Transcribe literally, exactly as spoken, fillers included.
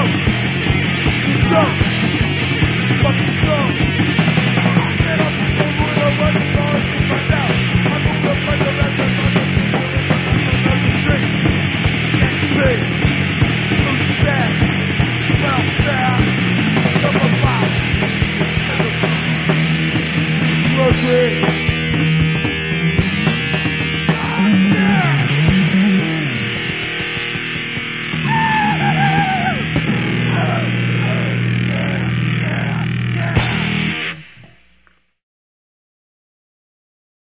Let's go. Fucking go. Get up and move it over the floor and find out. I move up like the rest of the street. Can't pay. Loot stack. Welfare. Number five. Grocery.